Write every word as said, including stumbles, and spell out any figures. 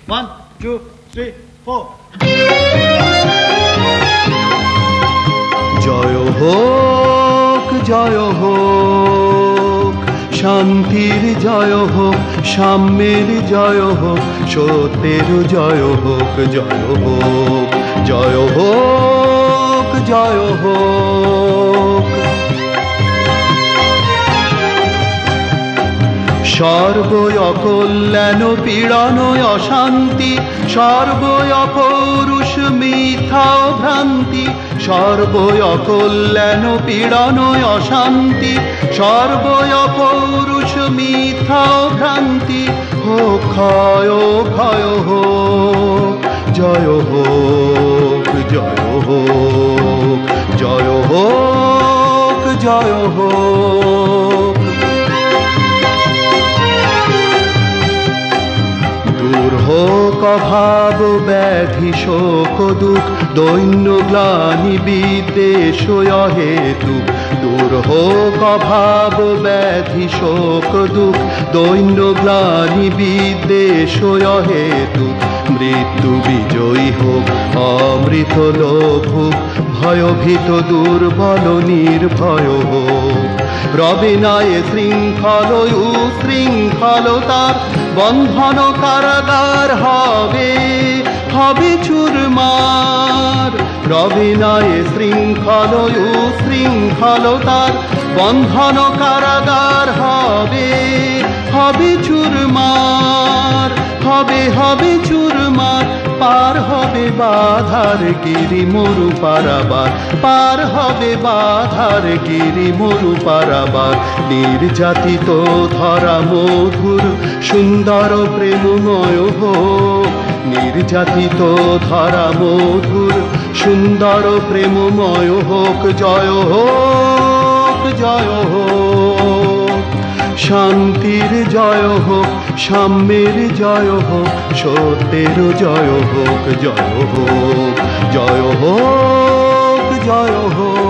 One two three four. জয় হোক জয় হোক শান্তির জয় হোক, সাম্যের জয় হোক, সত্যের জয় হোক, জয় হোক জয় হোক জয় হোক। সর্বই অকল্যাণ পীড়ন অশান্তি, সর্বই অপৌরুষ মিথ্যা ভ্রান্তি, সর্বই অকল্যাণ পীড়ন অশান্তি, সর্বই অপৌরুষ মিথ্যা ভ্রান্তি, হোক ক্ষয় ক্ষয় হোক, জয় হোক জয় হোক, জয় হোক জয় হোক। দূর হোক অভাব ব্যাধি শোক দুঃখ, দৈন্য গ্লানি বিদ্বেষ হেতু, দূর হোক অভাব ব্যাধি শোক দুঃখ, দৈন্য গ্লানি বিদ্বেষ হেতু, মৃত্যু বিজয়ী হোক অমৃত লোভ হোক, ভয়ভীত দুর্বল নির্ভয় হোক, রবে নাই শৃঙ্খল উশৃঙ্খলতার বন্ধন কারাগার হবে হবে চুরমার, রবে নাই শৃঙ্খল উশৃঙ্খলতার বন্ধন কারাগার হবে হবে চুরমার, হবে হবে চুরমার, পার হবে বাধার গিরি মরু পারাবার, পার হবে বাধার গিরি মরু পারাবার, নির্যাতিত ধরা মধুর সুন্দর প্রেমময় হোক, নির্যাতিত ধরা মধুর সুন্দর প্রেমময় হোক, জয় হোক জয় হোক, শান্তির জয় হোক, সাম্যের জয় হোক, সত্যের জয় হোক, জয় হোক জয় হোক জয় হোক।